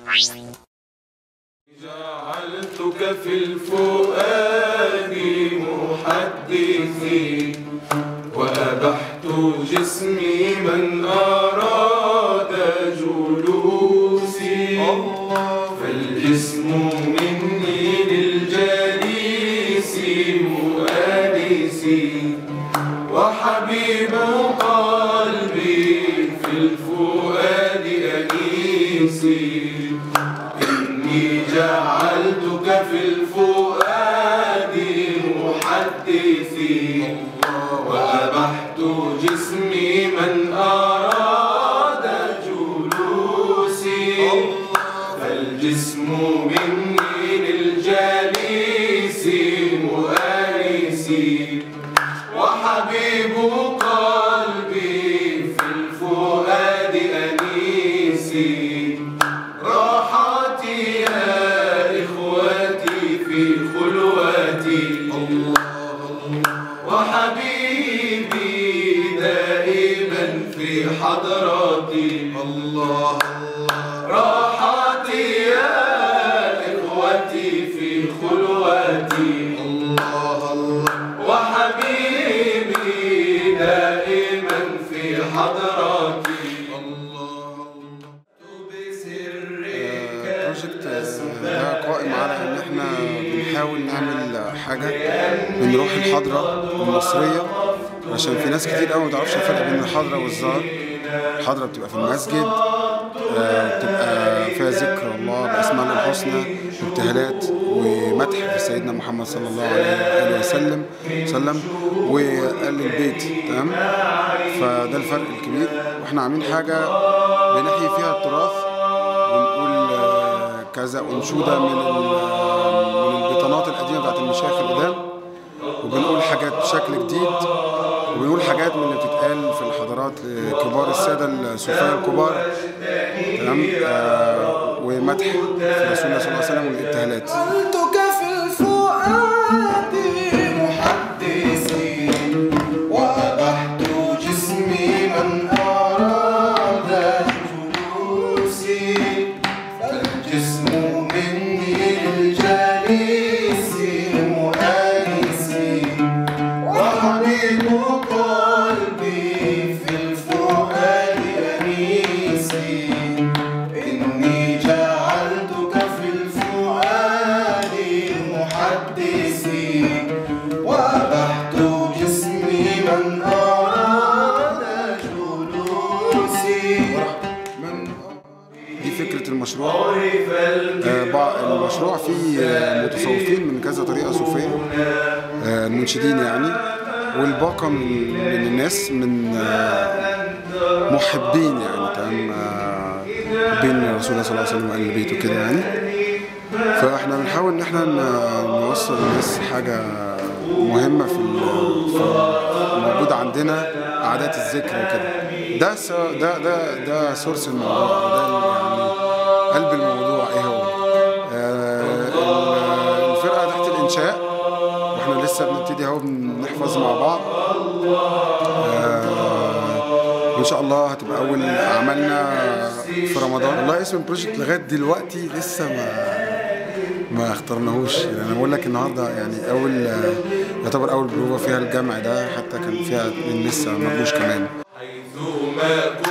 جعلتك في الفؤاد محدثي وأبحت جسمي من أراد جلوسي، فالجسم مني للجليس مؤانسي وحبيب قلبي في الفؤاد أنيسي. إني جعلتك في الفؤاد محدثي وأبحت جسمي من أراد جلوسي، فالجسم مني للجليس مؤانسي وحبيب قلبي في الفؤاد أنيسي. راحتي يا إخوتي في خلوتي وحبيبي دائما في حضراتي. راحتي يا إخوتي في خلوتي وحبيبي دائما في حضراتي. بروجكت ده قائم على ان احنا بنحاول نعمل حاجه، بنروح الحضره المصريه عشان في ناس كتير قوي ما تعرفش الفرق بين الحضره والزار. الحضره بتبقى في المسجد، بتبقى فيها ذكر الله باسمائه الحسنى وابتهالات ومدح في سيدنا محمد صلى الله عليه وسلم وآل البيت. تمام، فده الفرق الكبير. واحنا عاملين حاجه بنحيي فيها التراث، ونقول كذا أنشودة من البطانات القديمة بتاعت المشايخ القدام، وبنقول حاجات بشكل جديد، وبنقول حاجات من اللي بتتقال في الحضارات لكبار السادة الصوفية الكبار. تمام، ومدح في رسول الله صلى الله عليه وسلم والابتهالات. دي فكرة المشروع. المشروع فيه متصوفين من كذا طريقة صوفية، المنشدين يعني، والباقة من الناس من محبين يعني. تمام، بين رسول الله صلى الله عليه وسلم وآل البيت وكده يعني. فاحنا بنحاول ان احنا نوصل للناس حاجة مهمة في موجود عندنا، عادات الذكر وكده. ده سورس الموضوع، ده يعني قلب الموضوع. ايه هو؟ الفرقة تحت الإنشاء، واحنا لسه بنبتدي اهو بنحفظ مع بعض. وإن شاء الله هتبقى أول أعمالنا في رمضان. والله اسم البروجكت لغاية دلوقتي لسه ما اخترناهوش. يعني أنا بقول لك النهارده يعني يعتبر أول بروفة فيها الجمع ده، حتى كان فيها اتنين لسه ما جوش كمان.